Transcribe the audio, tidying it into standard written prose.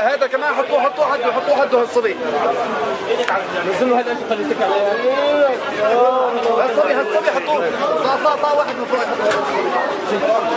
هذا كمان حطوه حده هالصبي. نزلوا هذا انت خليتك عليه. هالصبي حطوه. طا واحد من فوق.